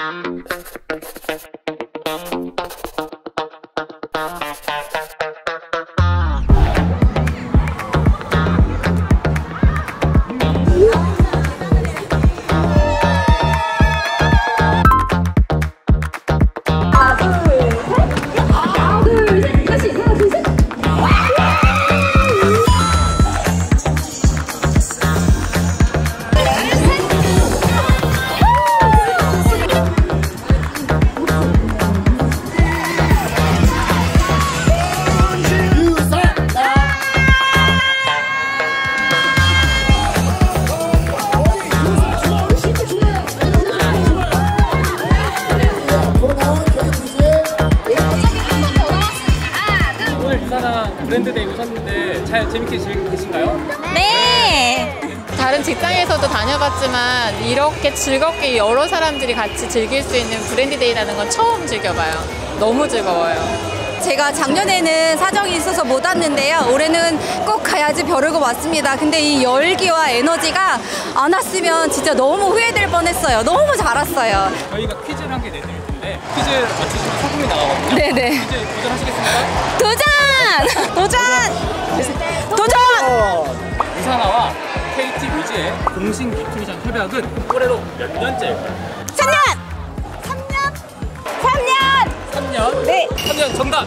브랜드데이 오셨는데 잘 재밌게 즐기고 계신가요? 네! 다른 직장에서도 다녀봤지만 이렇게 즐겁게 여러 사람들이 같이 즐길 수 있는 브랜드데이라는 건 처음 즐겨봐요. 너무 즐거워요. 제가 작년에는 사정이 있어서 못 왔는데요. 올해는 꼭 가야지 벼르고 왔습니다. 근데 이 열기와 에너지가 안 왔으면 진짜 너무 후회될 뻔했어요. 너무 잘 왔어요. 저희가 퀴즈를 한 개 내드릴 텐데 퀴즈 맞추시면 상품이 나가거든요. 네네. 퀴즈 도전하시겠습니까? 도전! 도전! 도전! 유산화와 KT 뮤즈의 공식 미투미션 협약은 올해로 몇 년째일까요? 3년! 3년! 3년! 3년? 네! 3년 정답!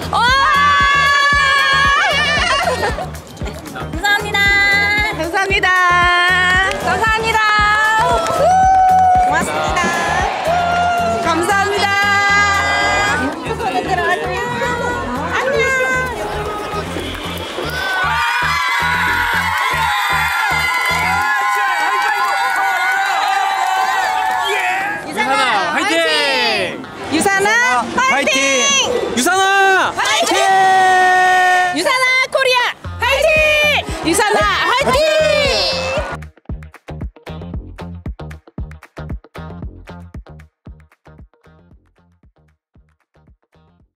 감사합니다. 감사합니다. 감사합니다. 고맙습니다. 감사합니다. 유산화 화이팅! 유산화 화이팅! 유산화 화이팅! 유산화 코리아 화이팅! 유산화 화이팅!